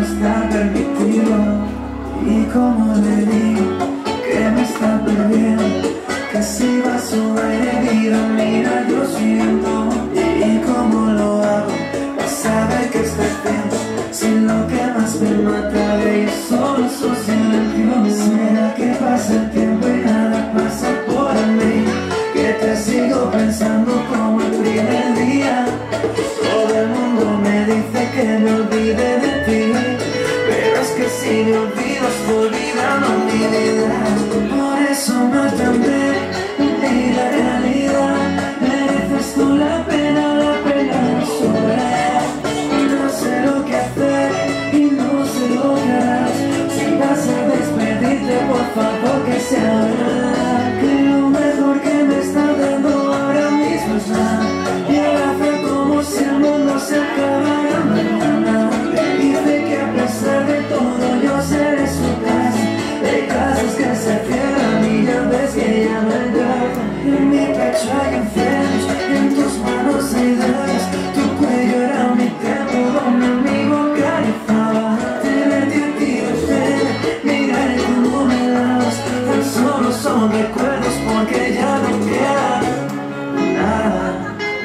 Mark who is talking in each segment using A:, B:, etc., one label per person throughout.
A: está permitido. Y como le digo que me está perdiendo, que si va sobrevivido, mira yo siento. Y como lo hago, no sabe que estoy haciendo. Si lo que más me mata de ellos solo su silencio. ¿Será que pasa el tiempo y nada pasa por mí? Que te sigo pensando como el primer día. Todo el mundo me dice que me olvide de ti, pero es que si me olvido estoy olvidando mi vida. Por eso mátame y la realidad. Mereces tú la pena no sobra. No sé lo que hacer y no sé lo que harás. Si vas a despedirte, por favor que sea verdad. Que lo mejor que me está dando ahora mismo es nada. Y ahora hace como si el mundo se acabara mañana. Dice que a pesar de todo yo seré su casa. De casas que se cierran y ya ves que ya no hay nada. En mi pecho hay infiernos, en tus manos hay dagas. Tu cuello era mi templo donde mi boca acariciaba. Tenerte a ti de frente, mirar cómo me das. Tan solo son recuerdos porque ya no queda nada.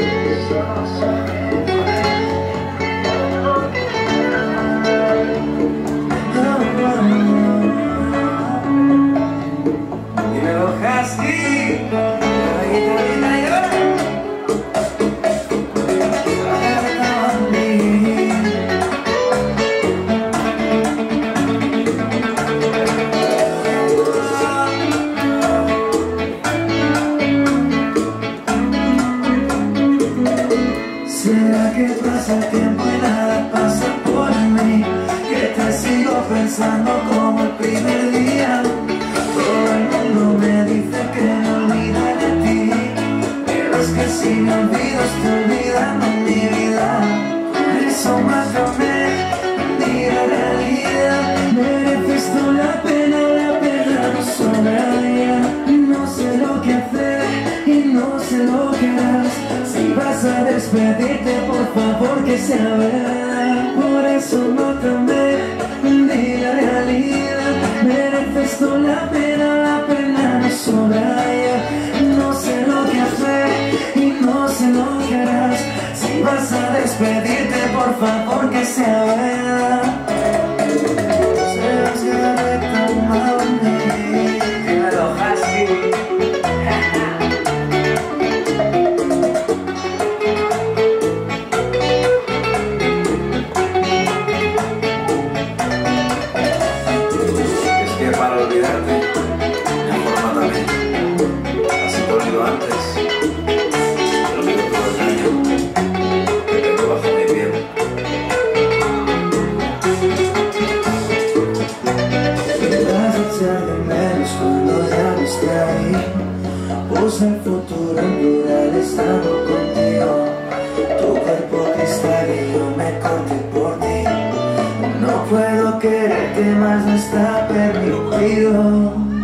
A: ¿Será que pasa el tiempo y nada pasa por mí? Que te sigo pensando como el primer día. Todo el mundo me dice que me olvide de ti, pero es que si me olvido estoy olvidando mi vida. Por eso mátame, di la realidad. Mereces tú la pena no sobra ya. No sé lo que hacer y no sé lo que harás. Si vas a despedirte, por favor que sea verdad. Por eso mátame, di la realidad. Mereces tú la pena no sobra ya. No sé lo que hacer y no sé lo que harás. Si vas a despedirte, por favor que sea verdad. Serás que reclamado en mí. Dímelo, Husky.
B: Para olvidarte, mejor mátame. Así te olvido antes. Te olvido todo el daño que tengo bajo mi piel.
A: Me vas a echar de menos cuando ya no esté ahí. Puse el futuro en plural estando contigo. Tu cuerpo cristal y yo me corté por ti. No puedo quererte más, no está permitido.